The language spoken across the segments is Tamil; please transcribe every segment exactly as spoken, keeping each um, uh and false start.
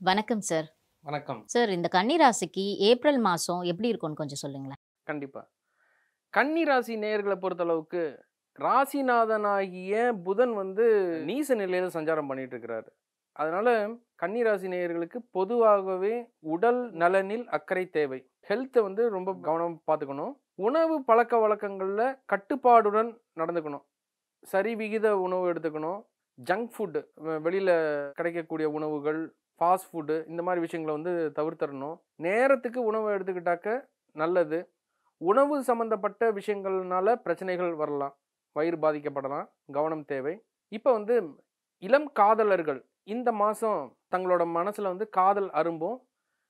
வணக்கம் சார். வணக்கம். சார், இந்த கன்னி ராசிக்கு ஏப்ரல் மாசம் எப்படி இருக்கும்னு கொஞ்சம் சொல்லுங்களேன். கண்டிப்பா. கன்னி ராசி நேயர்கள பொறுத்தளவுக்கு, ராசிநாதனாகிய புதன் வந்து நீச நிலையில சஞ்சாரம் பண்ணிட்டு இருக்கிறாரு. அதனால கன்னி ராசி நேயர்களுக்கு பொதுவாகவே உடல் நலனில் அக்கறை தேவை. ஹெல்த்த வந்து ரொம்ப கவனம் பார்த்துக்கணும். உணவு பழக்கவழக்கங்கள்ல கட்டுப்பாடுடன் நடந்துக்கணும். சரிவிகித உணவு எடுத்துக்கணும். ஜங்க் ஃபுட் வெளியில கிடைக்கக்கூடிய உணவுகள், ஃபாஸ்ட் ஃபுட்டு இந்த மாதிரி விஷயங்கள வந்து தவிர்த்தரணும். நேரத்துக்கு உணவு எடுத்துக்கிட்டாக்க நல்லது. உணவு சம்பந்தப்பட்ட விஷயங்கள்னால பிரச்சனைகள் வரலாம். வயிறு பாதிக்கப்படலாம். கவனம் தேவை. இப்போ வந்து இளம் காதலர்கள் இந்த மாதம் தங்களோட மனசில் வந்து காதல் அரும்பும்.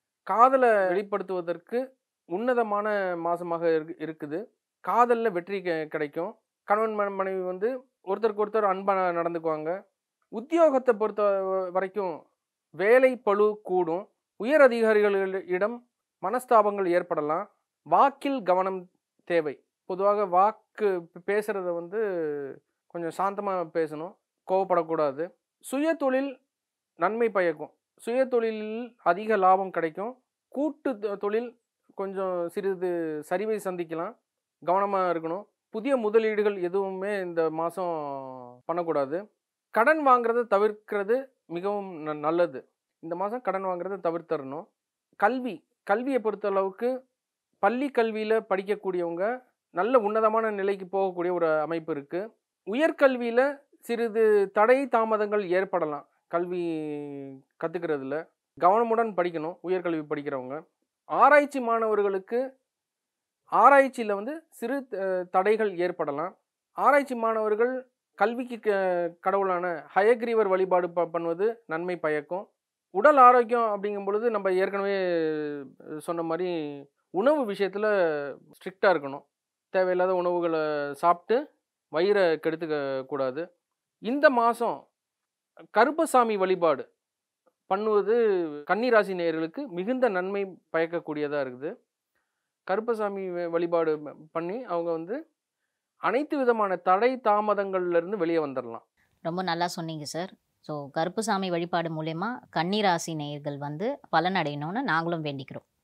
காதலை வெளிப்படுத்துவதற்கு உன்னதமான மாதமாக இருக்கு இருக்குது காதலில் வெற்றி கிடைக்கும். கணவன் மனைவி வந்து ஒருத்தருக்கு ஒருத்தர் அன்பாக நடந்துக்குவாங்க. உத்தியோகத்தை பொறுத்த வரைக்கும் வேலை பளு கூடும். உயர் அதிகாரிகளிடம் மனஸ்தாபங்கள் ஏற்படலாம். வாக்கில் கவனம் தேவை. பொதுவாக வாக்கு பேசுகிறத வந்து கொஞ்சம் சாந்தமாக பேசணும். கோவப்படக்கூடாது. சுய தொழில் நன்மை பயக்கும். சுய தொழிலில் அதிக லாபம் கிடைக்கும். கூட்டு தொழில் கொஞ்சம் சிறிது சரிவை சந்திக்கலாம். கவனமாக இருக்கணும். புதிய முதலீடுகள் எதுவுமே இந்த மாதம் பண்ணக்கூடாது. கடன் வாங்குறத தவிர்க்கிறது மிகவும் நல்லது. இந்த மாதம் கடன் வாங்குறத தவிர்த்தரணும். கல்வி கல்வியை பொறுத்தளவுக்கு பள்ளி கல்வியில் படிக்கக்கூடியவங்க நல்ல உன்னதமான நிலைக்கு போகக்கூடிய ஒரு அமைப்பு இருக்குது. உயர்கல்வியில் சிறிது தடை தாமதங்கள் ஏற்படலாம். கல்வி கற்றுக்கிறதுல கவனமுடன் படிக்கணும். உயர்கல்வி படிக்கிறவங்க ஆராய்ச்சி மாணவர்களுக்கு ஆராய்ச்சியில் வந்து சிறு தடைகள் ஏற்படலாம். ஆராய்ச்சி மாணவர்கள் கல்விக்கு கடவுளான ஹயக்ரீவர் வழிபாடு ப பண்ணுவது நன்மை பயக்கும். உடல் ஆரோக்கியம் அப்படிங்கும் பொழுது நம்ம ஏற்கனவே சொன்ன மாதிரி உணவு விஷயத்தில் ஸ்ட்ரிக்டாக இருக்கணும். தேவையில்லாத உணவுகளை சாப்பிட்டு வயிறை கெடுத்துக்க கூடாது. இந்த மாதம் கருப்பசாமி வழிபாடு பண்ணுவது கன்னிராசி நேயர்களுக்கு மிகுந்த நன்மை பயக்கக்கூடியதாக இருக்குது. கருப்பசாமி வழிபாடு பண்ணி அவங்க வந்து அனைத்து விதமான தடை தாமதங்கள்லேருந்து வெளியே வந்துடலாம். ரொம்ப நல்லா சொன்னீங்க சார். ஸோ கருப்புசாமி வழிபாடு மூலயமா கன்னி ராசி நேயர்கள் வந்து பலனடையணும்னு நாங்களும் வேண்டிக்கிறோம்.